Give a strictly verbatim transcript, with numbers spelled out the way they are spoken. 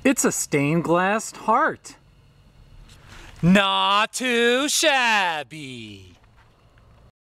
It's a stained glass heart. Not too shabby.